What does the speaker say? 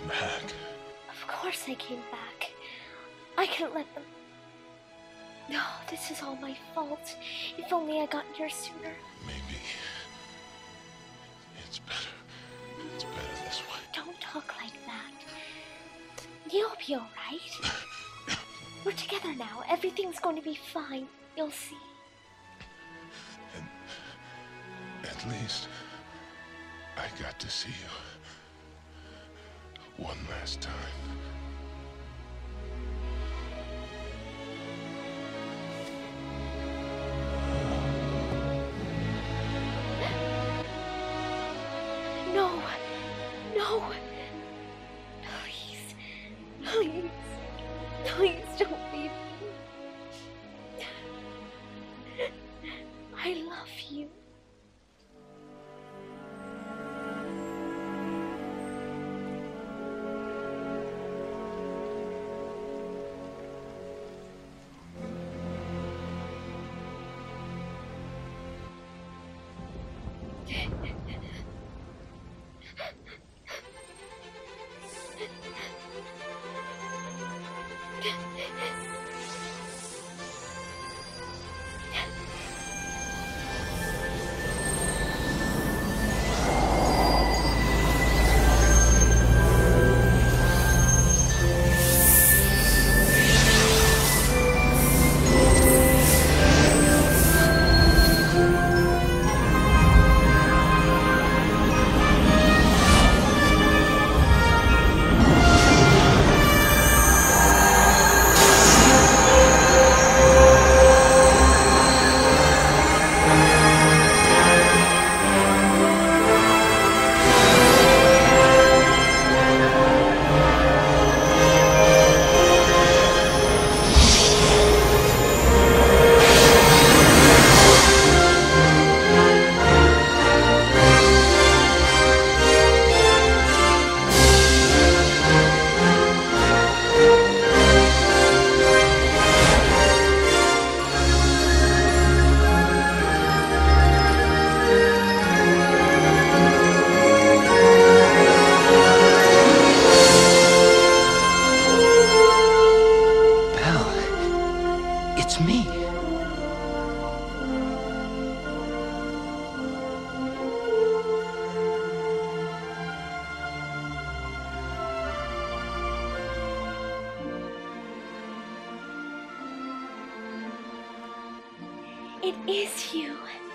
back. Of course I came back. I couldn't let them... No, this is all my fault. If only I got here sooner. Maybe it's better. It's better this way. Don't talk like that. You'll be alright. We're together now. Everything's going to be fine. You'll see. And at least I got to see you one last time. No. No. Please. Please. Please don't leave me. I love you. It's me. It is you.